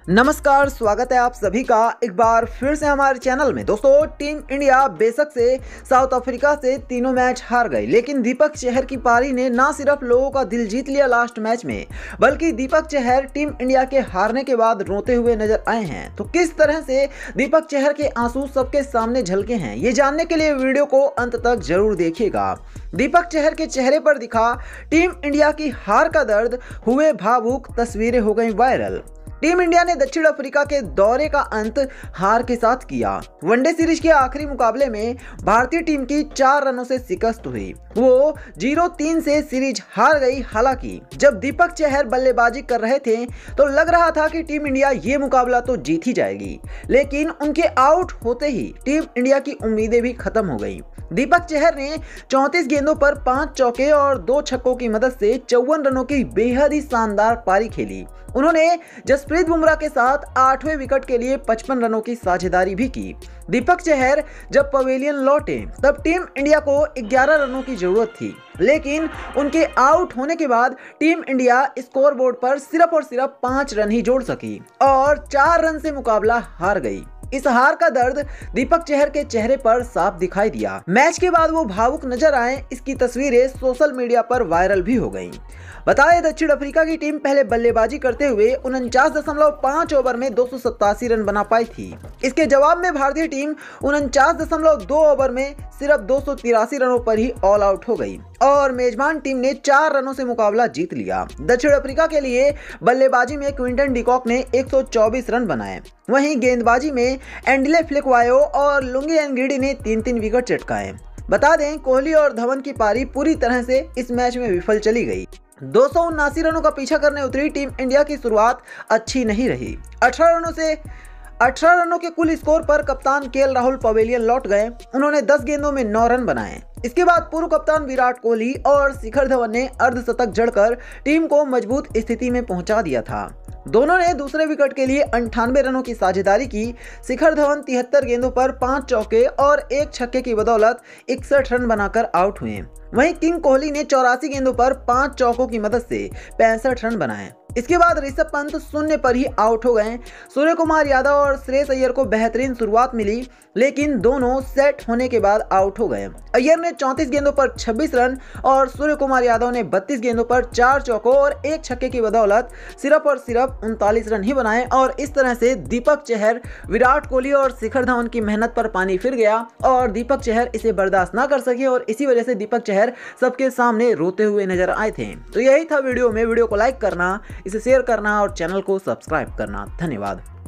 नमस्कार, स्वागत है आप सभी का एक बार फिर से हमारे चैनल में। दोस्तों, टीम इंडिया बेशक से साउथ अफ्रीका से तीनों मैच हार गई, लेकिन दीपक चहर की पारी ने ना सिर्फ लोगों का दिल जीत लिया लास्ट मैच में, बल्कि दीपक चहर टीम इंडिया के हारने के बाद रोते हुए नजर आए हैं। तो किस तरह से दीपक चहर के आंसू सबके सामने झलके हैं, ये जानने के लिए वीडियो को अंत तक जरूर देखिएगा। दीपक चहर के चेहरे पर दिखा टीम इंडिया की हार का दर्द, हुए भावुक, तस्वीरें हो गई वायरल। टीम इंडिया ने दक्षिण अफ्रीका के दौरे का अंत हार के साथ किया। वनडे सीरीज के आखिरी मुकाबले में भारतीय टीम की 4 रनों से शिकस्त हुई। वो 0-3 से सीरीज हार गई। हालांकि जब दीपक चहर बल्लेबाजी कर रहे थे तो लग रहा था कि टीम इंडिया ये मुकाबला तो जीत ही जाएगी, लेकिन उनके आउट होते ही टीम इंडिया की उम्मीदें भी खत्म हो गई। दीपक चहर ने 34 गेंदों पर 5 चौके और 2 छक्कों की मदद से 54 रनों की बेहद ही शानदार पारी खेली। उन्होंने जसप्रीत बुमराह के साथ 8वें विकेट के लिए 55 रनों की साझेदारी भी की। दीपक चहर जब पवेलियन लौटे तब टीम इंडिया को 11 रनों की जरूरत थी, लेकिन उनके आउट होने के बाद टीम इंडिया स्कोरबोर्ड पर सिर्फ और सिर्फ 5 रन ही जोड़ सकी और 4 रन से मुकाबला हार गई। इस हार का दर्द दीपक चहर के चेहरे पर साफ दिखाई दिया। मैच के बाद वो भावुक नजर आए, इसकी तस्वीरें सोशल मीडिया पर वायरल भी हो गईं। बताएं, दक्षिण अफ्रीका की टीम पहले बल्लेबाजी करते हुए 49.5 ओवर में 287 रन बना पाई थी। इसके जवाब में भारतीय टीम 49.2 ओवर में सिर्फ 283 रनों पर ही ऑल आउट हो गई और मेजबान टीम ने 4 रनों से मुकाबला जीत लिया। दक्षिण अफ्रीका के लिए बल्लेबाजी में क्विंटन डिकॉक ने 124 रन बनाए। वहीं गेंदबाजी में एंडिले फ्लेक्वायो और लुंगी एनगिडी ने 3-3 विकेट चटकाए। बता दें, कोहली और धवन की पारी पूरी तरह से इस मैच में विफल चली गई। 279 रनों का पीछा करने उतरी टीम इंडिया की शुरुआत अच्छी नहीं रही। 18 रनों के कुल स्कोर पर कप्तान केएल राहुल पवेलियन लौट गए। उन्होंने 10 गेंदों में 9 रन बनाए। इसके बाद पूर्व कप्तान विराट कोहली और शिखर धवन ने अर्धशतक जड़कर टीम को मजबूत स्थिति में पहुंचा दिया था। दोनों ने दूसरे विकेट के लिए 98 रनों की साझेदारी की। शिखर धवन 73 गेंदों पर 5 चौके और 1 छक्के की बदौलत 61 रन बनाकर आउट हुए। वहीं किंग कोहली ने 84 गेंदों पर 5 चौकों की मदद से 65 रन बनाए। इसके बाद ऋषभ पंत शून्य पर ही आउट हो गए। सूर्य कुमार यादव और श्रेयस अय्यर को बेहतरीन शुरुआत मिली, लेकिन दोनों सेट होने के बाद आउट हो गए। अय्यर ने 34 गेंदों पर 26 रन और सूर्य कुमार यादव ने 32 गेंदों पर 4 चौकों और 1 छक्के की बदौलत सिर्फ और सिर्फ 39 रन ही बनाए और इस तरह से दीपक चहर, विराट कोहली और शिखर धवन की मेहनत पर पानी फिर गया और दीपक चहर इसे बर्दाश्त ना कर सके और इसी वजह से दीपक चहर सबके सामने रोते हुए नजर आए थे। तो यही था वीडियो में। वीडियो को लाइक करना, इसे शेयर करना और चैनल को सब्सक्राइब करना। धन्यवाद।